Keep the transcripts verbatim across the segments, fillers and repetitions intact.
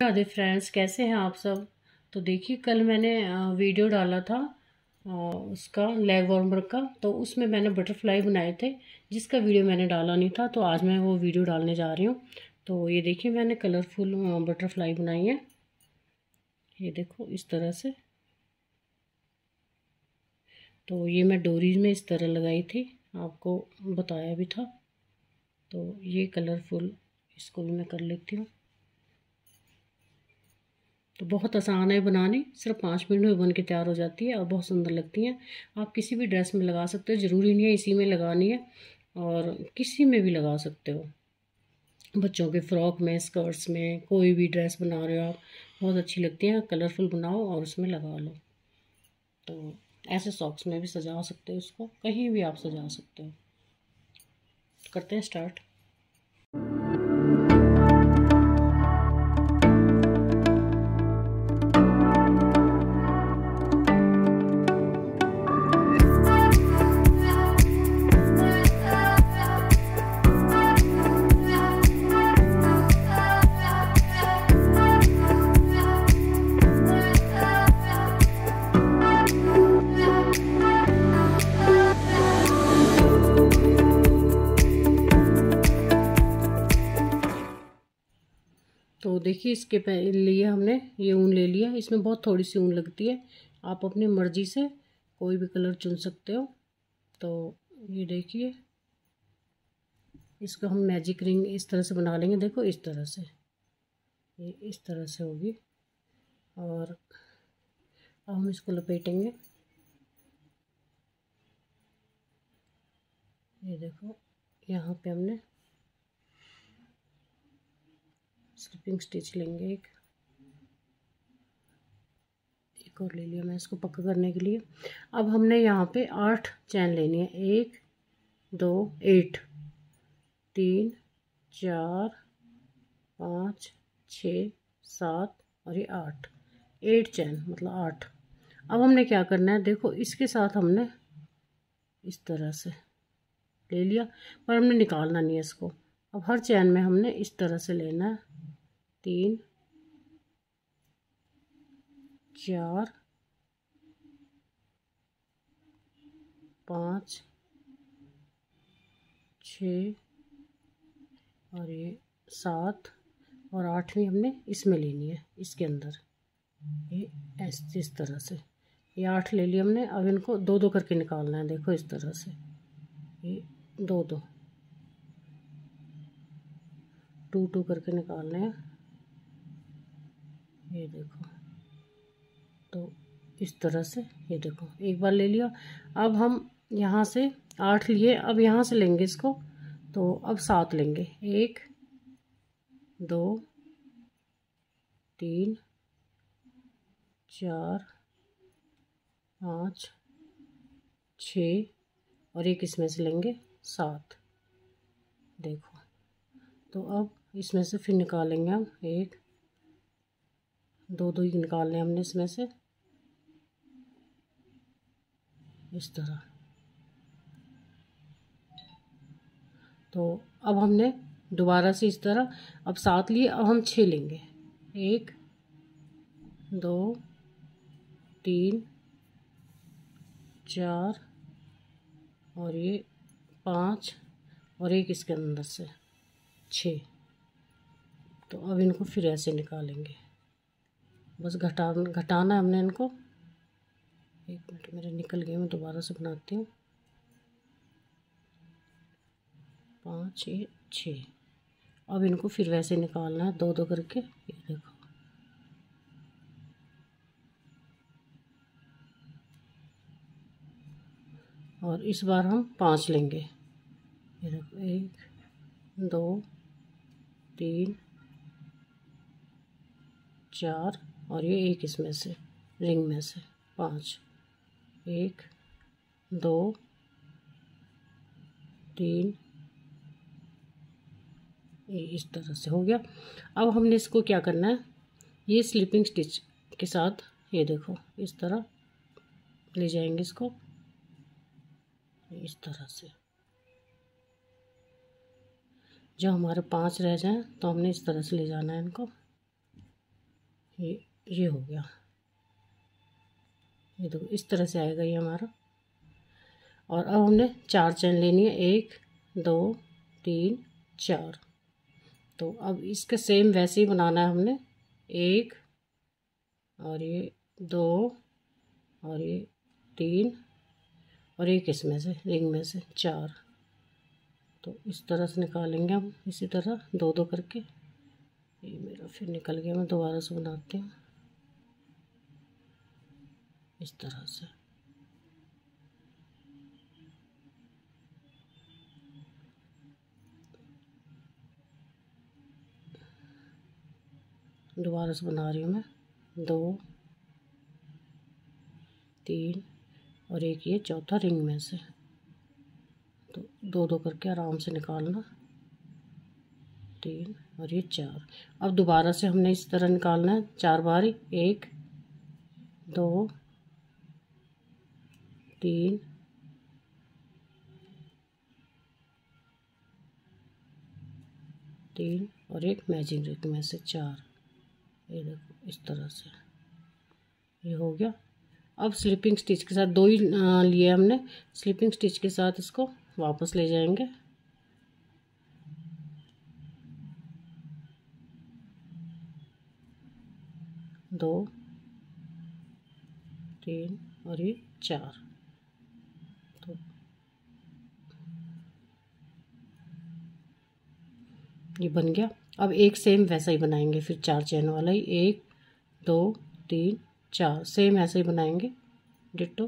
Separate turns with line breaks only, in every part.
Radhe friends, कैसे हैं आप सब। तो देखिए, कल मैंने वीडियो डाला था उसका लेग वार्मर का, तो उसमें मैंने बटरफ्लाई बनाए थे, जिसका वीडियो मैंने डाला नहीं था। तो आज मैं वो वीडियो डालने जा रही हूँ। तो ये देखिए, मैंने कलरफुल बटरफ्लाई बनाई है। ये देखो इस तरह से। तो ये मैं डोरीज में इस तरह लगाई थी, आपको बताया भी था। तो ये कलरफुल इसको भी मैं कर लेती हूँ। तो बहुत आसान है बनानी, सिर्फ पाँच मिनट में बन के तैयार हो जाती है और बहुत सुंदर लगती हैं। आप किसी भी ड्रेस में लगा सकते हो, ज़रूरी नहीं है इसी में लगानी है, और किसी में भी लगा सकते हो। बच्चों के फ्रॉक में, स्कर्ट्स में, कोई भी ड्रेस बना रहे हो आप, बहुत अच्छी लगती हैं। कलरफुल बनाओ और उसमें लगा लो। तो ऐसे सॉक्स में भी सजा सकते हो, इसको कहीं भी आप सजा सकते हो। करते हैं स्टार्ट। तो देखिए, इसके लिए हमने ये ऊन ले लिया। इसमें बहुत थोड़ी सी ऊन लगती है, आप अपनी मर्ज़ी से कोई भी कलर चुन सकते हो। तो ये देखिए, इसको हम मैजिक रिंग इस तरह से बना लेंगे। देखो इस तरह से, ये इस तरह से होगी। और अब हम इसको लपेटेंगे। ये देखो, यहाँ पे हमने स्लिपिंग स्टिच लेंगे, एक एक और ले लिया मैं इसको पक्का करने के लिए। अब हमने यहाँ पे आठ चैन लेनी है। एक, दो, एट, तीन, चार, पाँच, छः, सात और ये आठ। एट चैन मतलब आठ। अब हमने क्या करना है, देखो इसके साथ हमने इस तरह से ले लिया, पर हमने निकालना नहीं है इसको। अब हर चैन में हमने इस तरह से लेना है। तीन, चार, पाँच, छः और ये सात और आठवीं हमने इसमें लेनी है, इसके अंदर। ये ऐसे इस तरह से ये आठ ले लिया हमने। अब इनको दो दो करके निकालना है। देखो इस तरह से, ये दो दो टू टू करके निकालने हैं। ये देखो, तो इस तरह से ये देखो एक बार ले लिया। अब हम यहाँ से आठ लिए, अब यहाँ से लेंगे इसको। तो अब सात लेंगे। एक, दो, तीन, चार, पाँच, छः और एक इसमें से लेंगे सात। देखो, तो अब इसमें से फिर निकालेंगे हम। एक, दो दो ही निकालने हमने इसमें से, इस तरह। तो अब हमने दोबारा से इस तरह, अब सात लिए, अब हम छः लेंगे। एक, दो, तीन, चार और ये पाँच और एक इसके अंदर से छः। तो अब इनको फिर ऐसे निकालेंगे, बस घटा घटाना है हमने इनको। एक मिनट, मेरे निकल गए, मैं दोबारा से बनाती हूँ। पाँच, ये छः। अब इनको फिर वैसे निकालना है, दो दो करके। ये देखो, और इस बार हम पाँच लेंगे। ये देखो, एक, दो, तीन, चार और ये एक इसमें से रिंग में से पाँच। एक, दो, तीन, ये इस तरह से हो गया। अब हमने इसको क्या करना है, ये स्लिपिंग स्टिच के साथ ये देखो इस तरह ले जाएंगे इसको, इस तरह से। जब हमारे पांच रह जाएं तो हमने इस तरह से ले जाना है इनको। ये ये हो गया, ये देखो इस तरह से आएगा ये हमारा। और अब हमने चार चैन लेनी है, एक दो तीन चार। तो अब इसके सेम वैसे ही बनाना है हमने, एक और ये दो और ये तीन और एक इसमें से रिंग में से चार। तो इस तरह से निकालेंगे हम, इसी तरह दो दो करके। ये मेरा फिर निकल गया, मैं दोबारा से बनाती हूँ इस तरह से। दोबारा से बना रही हूँ मैं, दो तीन और एक ये चौथा रिंग में से। तो दो दो करके आराम से निकालना, तीन और ये चार। अब दोबारा से हमने इस तरह निकालना है चार बार, एक दो तीन तीन और एक मैचिंग रिंग में से चार। ये देखो इस तरह से ये हो गया। अब स्लिपिंग स्टिच के साथ दो ही लिए हमने, स्लिपिंग स्टिच के साथ इसको वापस ले जाएंगे। दो तीन और ये चार। तो ये बन गया। अब एक सेम वैसा ही बनाएंगे फिर चार चैन वाला ही, एक दो तीन चार, सेम ऐसे ही बनाएंगे डिट्टो।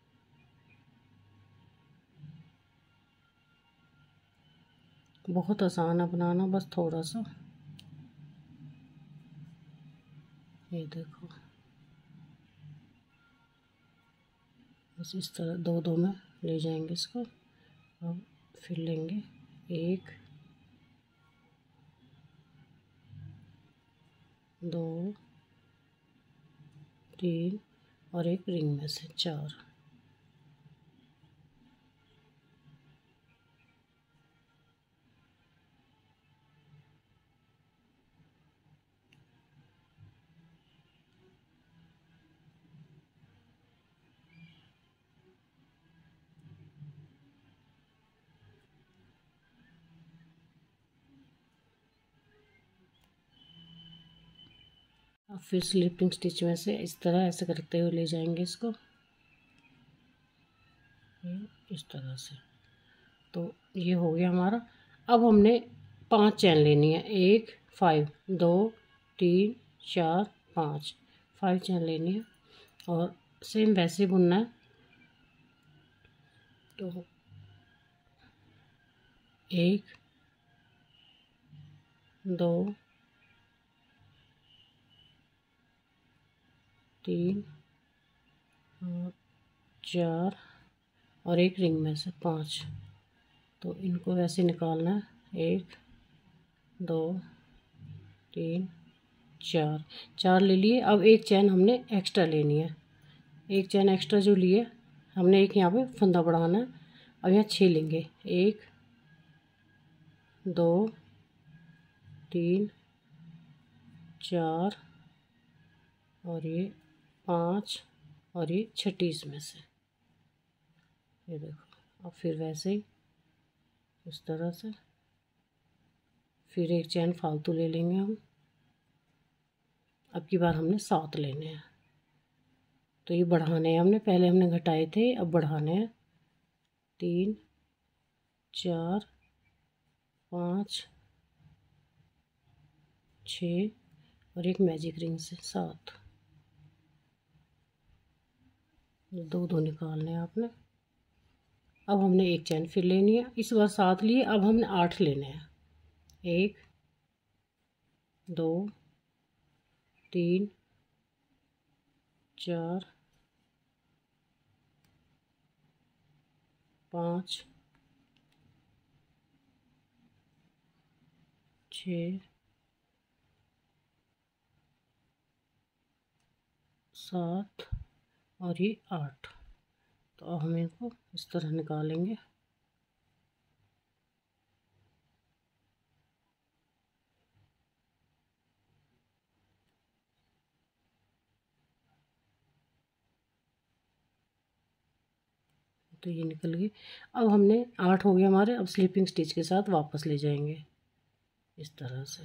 बहुत आसान है बनाना, बस थोड़ा सा। ये देखो बस इस तरह दो दो में ले जाएंगे इसको। अब फिर लेंगे एक दो तीन और एक रिंग में से चार। अब फिर स्लिपिंग स्टिच में से इस तरह ऐसे करते हुए ले जाएंगे इसको, इस तरह से। तो ये हो गया हमारा। अब हमने पांच चैन लेनी है, एक फाइव, दो तीन चार पाँच, फाइव चैन लेनी है और सेम वैसे बुनना है। तो एक दो तीन और चार और एक रिंग में से पाँच। तो इनको वैसे निकालना है, एक दो तीन चार, चार ले लिए। अब एक चैन हमने एक्स्ट्रा लेनी है, एक चैन एक्स्ट्रा जो लिए हमने, एक यहाँ पे फंदा बढ़ाना है। अब यहाँ छः लेंगे, एक दो तीन चार और ये पाँच और ये छठी इसमें से। ये देखो अब फिर वैसे ही इस तरह से फिर एक चैन फालतू ले लेंगे हम। अब की बार हमने सात लेने हैं। तो ये बढ़ाने हैं हमने, पहले हमने घटाए थे, अब बढ़ाने हैं। तीन चार पाँच छः और एक मैजिक रिंग से सात। दो दो निकालने हैं आपने। अब हमने एक चैन फिर लेनी है, इस बार सात लिए, अब हमने आठ लेने हैं। एक दो तीन चार पाँच छः सात और ये आठ। तो अब हम इनको इस तरह निकालेंगे। तो ये निकल गई। अब हमने आठ हो गए हमारे। अब स्लीपिंग स्टिच के साथ वापस ले जाएंगे इस तरह से।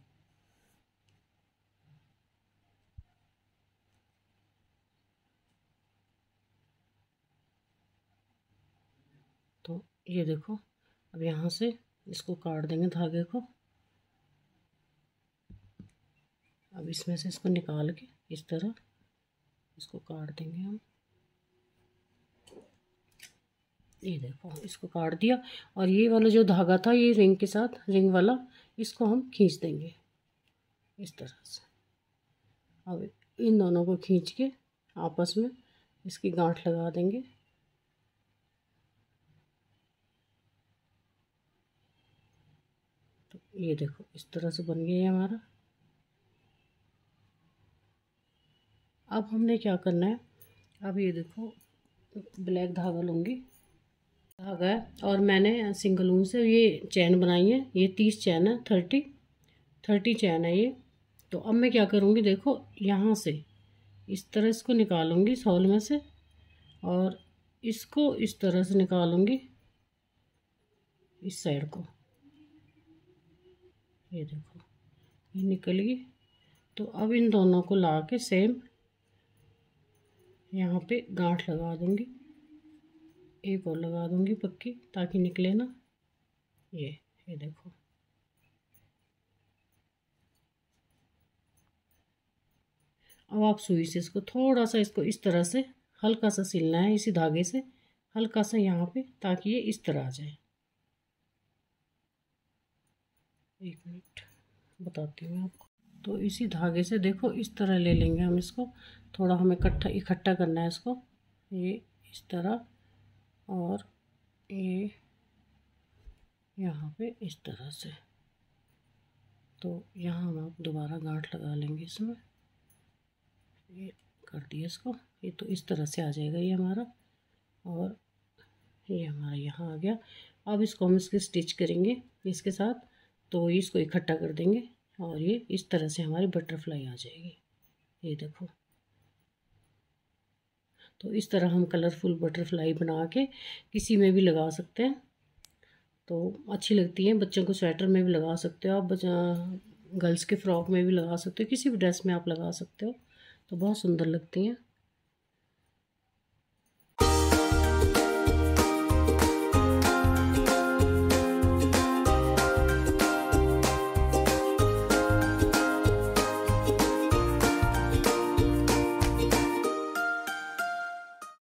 तो ये देखो, अब यहाँ से इसको काट देंगे धागे को। अब इसमें से इसको निकाल के इस तरह इसको काट देंगे हम। ये देखो, इसको काट दिया। और ये वाला जो धागा था ये रिंग के साथ, रिंग वाला, इसको हम खींच देंगे इस तरह से। अब इन दोनों को खींच के आपस में इसकी गांठ लगा देंगे। तो ये देखो इस तरह से बन गया है हमारा। अब हमने क्या करना है, अब ये देखो ब्लैक धागा लूँगी, धागा है, और मैंने सिंगल ऊन से ये चैन बनाई है। ये तीस चैन है, थर्टी थर्टी चैन है ये। तो अब मैं क्या करूँगी, देखो यहाँ से इस तरह इसको निकालूंगी सॉल में से, और इसको इस तरह से निकालूंगी इस साइड को। ये देखो ये निकल गई। तो अब इन दोनों को ला के सेम यहाँ पे गांठ लगा दूंगी, एक और लगा दूंगी पक्की, ताकि निकले ना। ये ये देखो, अब आप सुई से इसको थोड़ा सा, इसको इस तरह से हल्का सा सिलना है, इसी धागे से हल्का सा यहाँ पे, ताकि ये इस तरह आ जाए। एक मिनट बताती हूँ आपको। तो इसी धागे से देखो इस तरह ले लेंगे हम इसको, थोड़ा हमें इकट्ठा इकट्ठा करना है इसको, ये इस तरह, और ये यहाँ पे इस तरह से। तो यहाँ हम दोबारा गांठ लगा लेंगे इसमें। ये कर दिया इसको, ये तो इस तरह से आ जाएगा ये हमारा, और ये हमारा यहाँ आ गया। अब इसको हम इसके स्टिच करेंगे इसके साथ, तो इसको इकट्ठा कर देंगे और ये इस तरह से हमारी बटरफ्लाई आ जाएगी। ये देखो, तो इस तरह हम कलरफुल बटरफ्लाई बना के किसी में भी लगा सकते हैं, तो अच्छी लगती है। बच्चों को स्वेटर में भी लगा सकते हो आप, गर्ल्स के फ्रॉक में भी लगा सकते हो, किसी भी ड्रेस में आप लगा सकते हो, तो बहुत सुंदर लगती हैं।